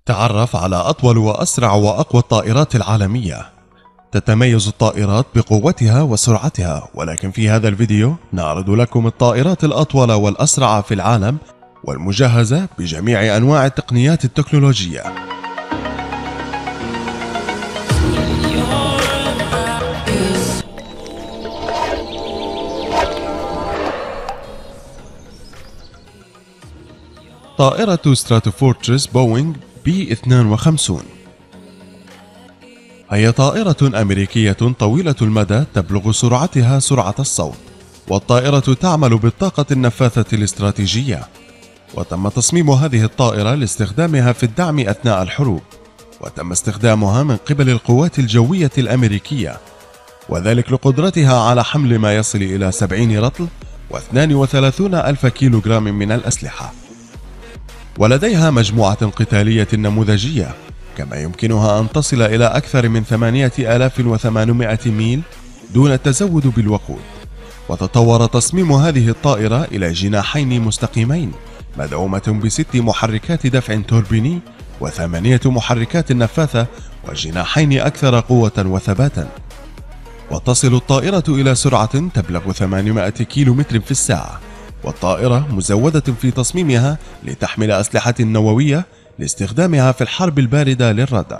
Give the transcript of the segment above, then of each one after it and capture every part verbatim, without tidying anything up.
تعرف على أطول وأسرع وأقوى الطائرات العالمية. تتميز الطائرات بقوتها وسرعتها، ولكن في هذا الفيديو نعرض لكم الطائرات الأطول والأسرع في العالم والمجهزة بجميع أنواع التقنيات التكنولوجية. طائرة ستراتوفورترس بوينغ بي اثنين وخمسين هي طائرة أمريكية طويلة المدى تبلغ سرعتها سرعة الصوت، والطائرة تعمل بالطاقة النفاثة الاستراتيجية، وتم تصميم هذه الطائرة لاستخدامها في الدعم أثناء الحروب، وتم استخدامها من قبل القوات الجوية الأمريكية، وذلك لقدرتها على حمل ما يصل إلى سبعين رطل واثنين وثلاثين ألف كيلوغرام من الأسلحة. ولديها مجموعة قتالية نموذجية، كما يمكنها أن تصل إلى أكثر من ثمانية آلاف وثمانمائة ميل دون التزود بالوقود. وتطور تصميم هذه الطائرة إلى جناحين مستقيمين مدعومة بست محركات دفع توربيني وثمانية محركات نفاثة وجناحين أكثر قوة وثباتا. وتصل الطائرة إلى سرعة تبلغ ثمانمائة كيلومتر في الساعة، والطائرة مزودة في تصميمها لتحمل أسلحة نووية لاستخدامها في الحرب الباردة للردع.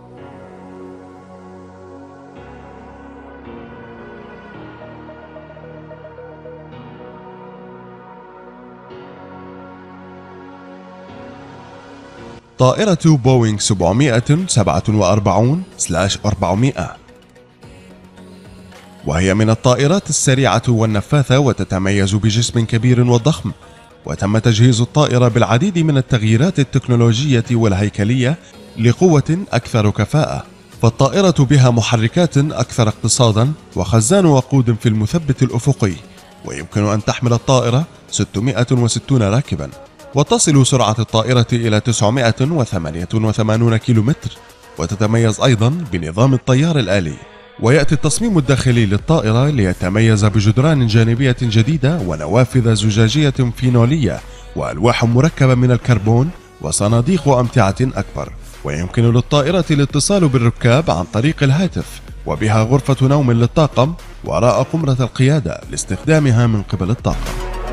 طائرة بوينغ سبعمائة وسبعة وأربعين أربعمائة، وهي من الطائرات السريعة والنفاثة، وتتميز بجسم كبير وضخم، وتم تجهيز الطائرة بالعديد من التغييرات التكنولوجية والهيكلية لقوة أكثر كفاءة. فالطائرة بها محركات أكثر اقتصادا وخزان وقود في المثبت الأفقي، ويمكن أن تحمل الطائرة ستمائة وستين راكبا. وتصل سرعة الطائرة إلى تسعمائة وثمانية وثمانين كيلومتر، وتتميز أيضا بنظام الطيار الآلي. ويأتي التصميم الداخلي للطائرة ليتميز بجدران جانبية جديدة ونوافذ زجاجية فينولية وألواح مركبة من الكربون وصناديق أمتعة أكبر. ويمكن للطائرة الاتصال بالركاب عن طريق الهاتف، وبها غرفة نوم للطاقم وراء قمرة القيادة لاستخدامها من قبل الطاقم.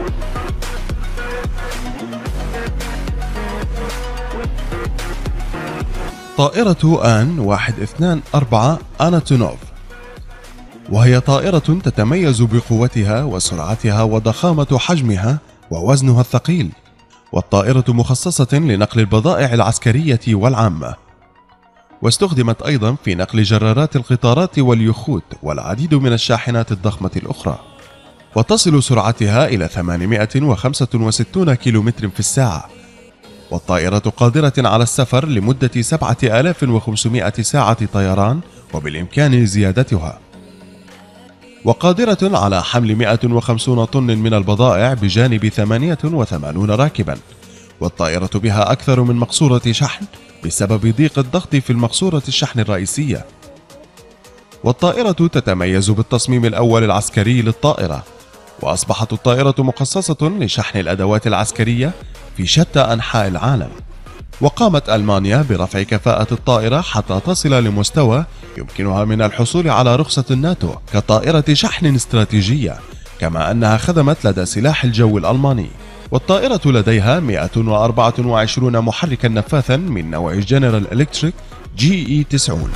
طائرة آن واحد اثنان أربعة أناتونوف، وهي طائرة تتميز بقوتها وسرعتها وضخامة حجمها ووزنها الثقيل، والطائرة مخصصة لنقل البضائع العسكرية والعامة، واستخدمت أيضا في نقل جرارات القطارات واليخوت والعديد من الشاحنات الضخمة الأخرى. وتصل سرعتها إلى ثمانمائة وخمسة وستين كيلومتر في الساعة، والطائرة قادرة على السفر لمدة سبعة آلاف وخمسمائة ساعة طيران، وبالإمكان زيادتها. وقادرة على حمل مائة وخمسين طن من البضائع بجانب ثمانية وثمانين راكبا. والطائرة بها أكثر من مقصورة شحن بسبب ضيق الضغط في المقصورة الشحن الرئيسية. والطائرة تتميز بالتصميم الأول العسكري للطائرة، وأصبحت الطائرة مخصصة لشحن الأدوات العسكرية في شتى أنحاء العالم. وقامت ألمانيا برفع كفاءة الطائرة حتى تصل لمستوى يمكنها من الحصول على رخصة الناتو كطائرة شحن استراتيجية، كما أنها خدمت لدى سلاح الجو الألماني. والطائرة لديها مائة وأربعة وعشرين محركا نفاثا من نوع جنرال إلكتريك جي إي تسعين.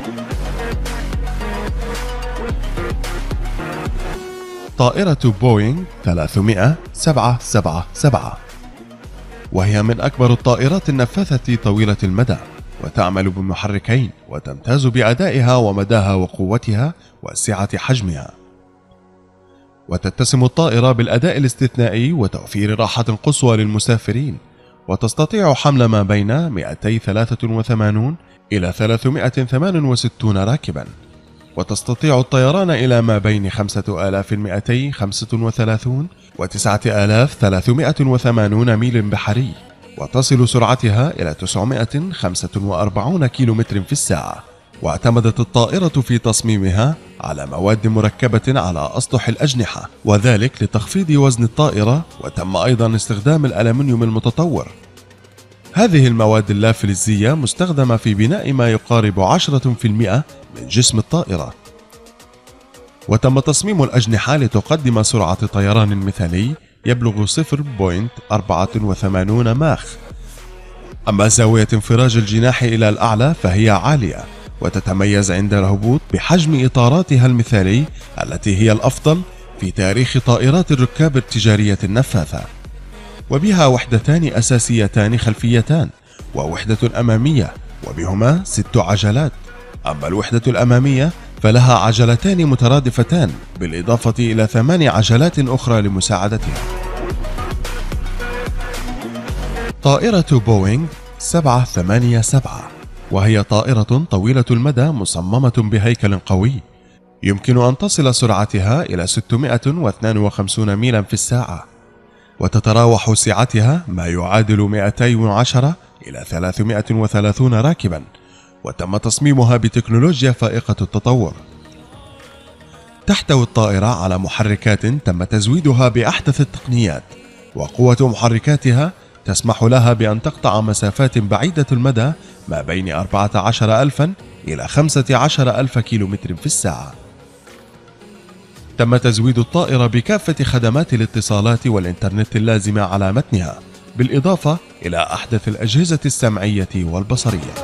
طائرة بوينغ ثلاثمائة وسبعة سبعة سبعة، وهي من أكبر الطائرات النفاثة طويلة المدى، وتعمل بمحركين، وتمتاز بأدائها ومداها وقوتها وسعة حجمها. وتتسم الطائرة بالأداء الاستثنائي وتوفير راحة قصوى للمسافرين، وتستطيع حمل ما بين مائتين وثلاثة وثمانين إلى ثلاثمائة وثمانية وستين راكبا. وتستطيع الطيران إلى ما بين خمسة آلاف ومائتين وخمسة وثلاثين وتسعة آلاف وثلاثمائة وثمانين ميل بحري. وتصل سرعتها إلى تسعمائة وخمسة وأربعين كيلومتر في الساعة. واعتمدت الطائرة في تصميمها على مواد مركبة على أسطح الأجنحة، وذلك لتخفيض وزن الطائرة، وتم أيضا استخدام الألمنيوم المتطور. هذه المواد اللافلزية مستخدمة في بناء ما يقارب عشرة بالمئة من جسم الطائرة. وتم تصميم الأجنحة لتقدم سرعة طيران مثالي يبلغ صفر فاصلة أربعة وثمانين ماخ. أما زاوية انفراج الجناح إلى الأعلى فهي عالية، وتتميز عند الهبوط بحجم إطاراتها المثالي التي هي الأفضل في تاريخ طائرات الركاب التجارية النفاثة، وبها وحدتان أساسيتان خلفيتان ووحدة أمامية، وبهما ست عجلات. أما الوحدة الأمامية فلها عجلتان مترادفتان بالإضافة إلى ثمان عجلات أخرى لمساعدتها. طائرة بوينغ سبعة ثمانية سبعة، وهي طائرة طويلة المدى مصممة بهيكل قوي، يمكن أن تصل سرعتها إلى ستمائة واثنين وخمسين ميلا في الساعة، وتتراوح سعتها ما يعادل مئتين وعشرة إلى ثلاثمائة وثلاثين راكبا، وتم تصميمها بتكنولوجيا فائقة التطور. تحتوي الطائرة على محركات تم تزويدها بأحدث التقنيات، وقوة محركاتها تسمح لها بأن تقطع مسافات بعيدة المدى ما بين أربعة عشر ألفا إلى خمسة عشر ألف كيلومتر في الساعة. تم تزويد الطائرة بكافة خدمات الاتصالات والإنترنت اللازمة على متنها، بالإضافة إلى أحدث الأجهزة السمعية والبصرية.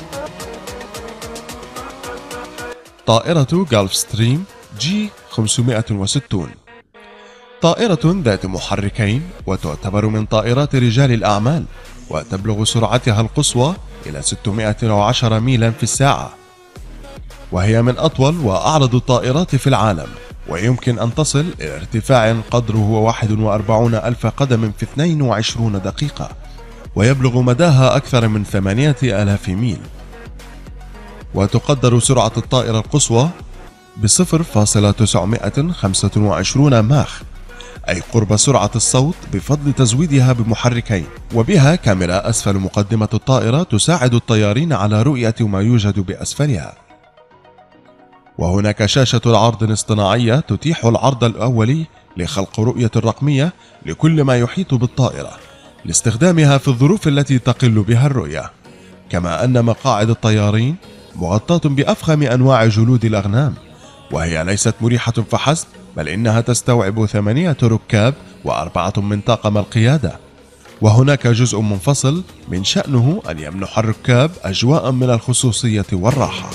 طائرة غولف ستريم جي خمسمائة وستين، طائرة ذات محركين، وتعتبر من طائرات رجال الأعمال، وتبلغ سرعتها القصوى إلى ستمائة وعشرة ميلا في الساعة، وهي من أطول وأعرض الطائرات في العالم، ويمكن أن تصل إلى ارتفاع قدره واحد وأربعين ألف قدم في اثنين وعشرين دقيقة، ويبلغ مداها أكثر من ثمانية آلاف ميل. وتقدر سرعة الطائرة القصوى ب صفر فاصلة تسعمائة وخمسة وعشرين ماخ، أي قرب سرعة الصوت، بفضل تزويدها بمحركين، وبها كاميرا أسفل مقدمة الطائرة تساعد الطيارين على رؤية ما يوجد بأسفلها. وهناك شاشة عرض اصطناعية تتيح العرض الأولي لخلق رؤية رقمية لكل ما يحيط بالطائرة لاستخدامها في الظروف التي تقل بها الرؤية، كما أن مقاعد الطيارين مغطاة بأفخم أنواع جلود الأغنام، وهي ليست مريحة فحسب، بل إنها تستوعب ثمانية ركاب وأربعة من طاقم القيادة. وهناك جزء منفصل من شأنه أن يمنح الركاب أجواء من الخصوصية والراحة.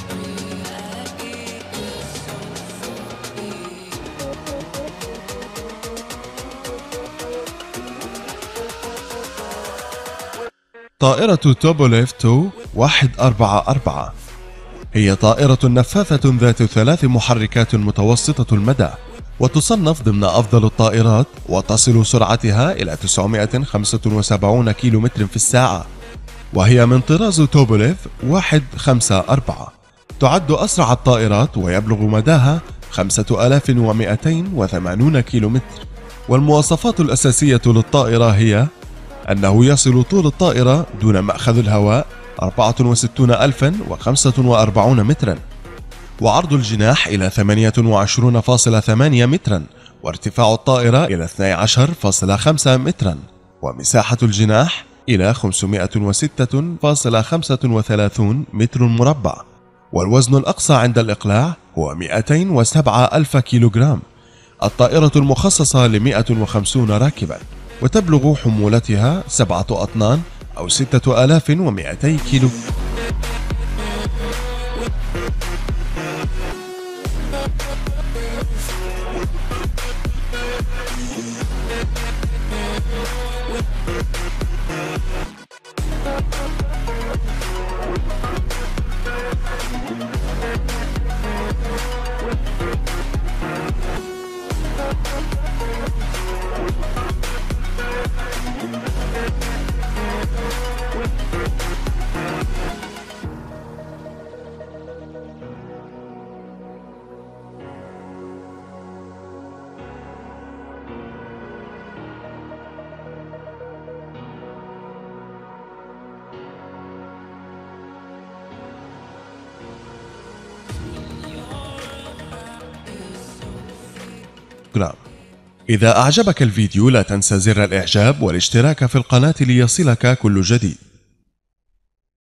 طائرة توبوليف تو واحد أربعة أربعة، هي طائرة نفاثة ذات ثلاث محركات متوسطة المدى، وتصنف ضمن أفضل الطائرات، وتصل سرعتها إلى تسعمائة وخمسة وسبعين كيلومتر في الساعة، وهي من طراز توبوليف واحد خمسة أربعة. تعد أسرع الطائرات، ويبلغ مداها خمسة آلاف ومئتين وثمانين كيلومتر. والمواصفات الأساسية للطائرة هي أنه يصل طول الطائرة دون مأخذ الهواء أربعة وستين ألفا وخمسة وأربعين مترا، وعرض الجناح إلى ثمانية وعشرين فاصلة ثمانية مترا، وارتفاع الطائرة إلى اثني عشر فاصلة خمسة مترا، ومساحة الجناح إلى خمسمائة وستة فاصلة خمسة وثلاثين متر مربع. والوزن الأقصى عند الإقلاع هو مئتين وسبعة ألف كيلوغرام. الطائرة المخصصة ل مئة وخمسين راكبا، وتبلغ حمولتها سبعة أطنان أو ستة آلاف ومئتي كيلو. جرام. إذا أعجبك الفيديو لا تنسى زر الإعجاب والاشتراك في القناة ليصلك كل جديد.